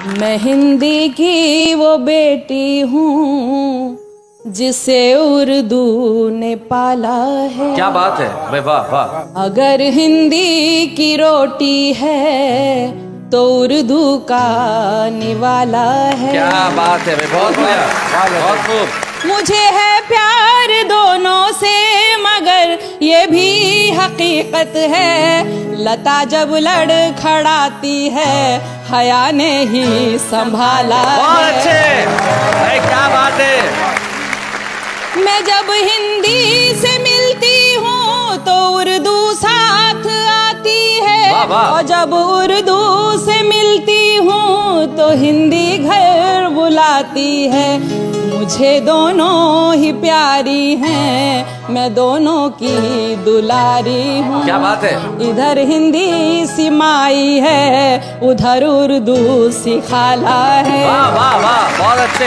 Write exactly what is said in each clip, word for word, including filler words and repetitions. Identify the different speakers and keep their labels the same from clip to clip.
Speaker 1: मैं हिंदी की वो बेटी हूँ जिसे उर्दू ने पाला है।
Speaker 2: क्या बात है भाई, वाह वाह।
Speaker 1: अगर हिंदी की रोटी है तो उर्दू का निवाला है।
Speaker 2: क्या बात है भाई, बहुत बढ़िया, बहुत खूब।
Speaker 1: मुझे है प्यार दोनों से मगर ये भी हकीकत है, लता जब लड़खड़ाती है हया ने ही संभाला है।
Speaker 2: बहुत अच्छे भाई, क्या बात है।
Speaker 1: मैं जब हिंदी से मिलती हूँ तो उर्दू साथ आती है,
Speaker 2: वाह वाह।
Speaker 1: और जब उर्दू से मिलती हूँ तो हिंदी घर बुलाती है। मुझे दोनों ही प्यारी हैं, मैं दोनों की दुलारी हूँ।
Speaker 2: क्या बात है।
Speaker 1: इधर हिंदी सी माई है, उधर उर्दू सी खाला है।
Speaker 2: वाह वाह वाह, बहुत अच्छे।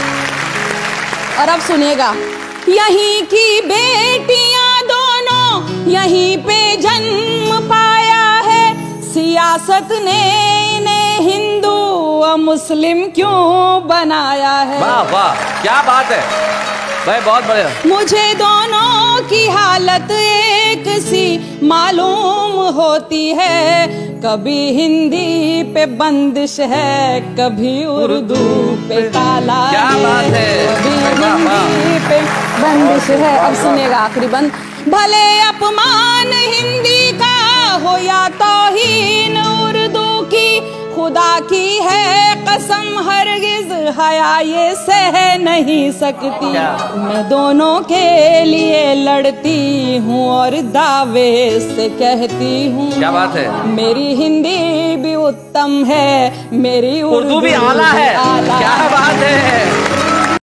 Speaker 1: और अब सुनिएगा, यहीं की बेटियां दोनों यहीं पे जन्म पाया है, सियासत ने इन्हें हिंदू और मुस्लिम क्यों बनाया है।
Speaker 2: वाह वाह, क्या बात है भाई, बहुत बढ़िया।
Speaker 1: मुझे दोनों की हालत एक सी मालूम होती है, कभी हिंदी पे बंदिश है कभी उर्दू पे ताला है।
Speaker 2: क्या बात है,
Speaker 1: कभी हिंदी पे बंदिश है। अब सुनिएगा आखिरी बंद। भले अपमान हिंदी का हो या तौहीन उर्दू की, खुदा की है कसम हरगिज हया ये सह नहीं सकती। मैं दोनों के लिए लड़ती हूँ और दावे से कहती हूँ।
Speaker 2: क्या बात है।
Speaker 1: मेरी हिंदी भी उत्तम है, मेरी
Speaker 2: उर्दू भी आला है।